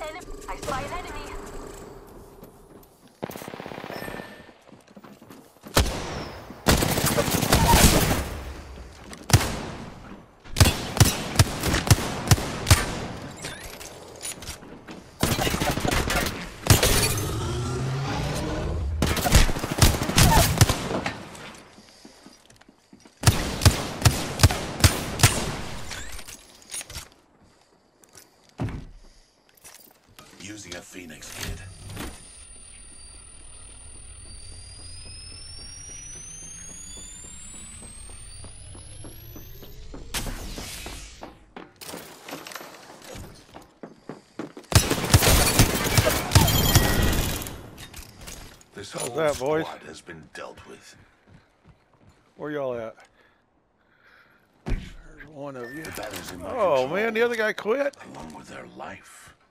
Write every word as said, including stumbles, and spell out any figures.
Enemy. I spy an enemy. Using a Phoenix kid. This How's whole that, boys? squad has been dealt with. Where y'all at? There's one of you. The batter's in my Oh control, man, the other guy quit. along with their life.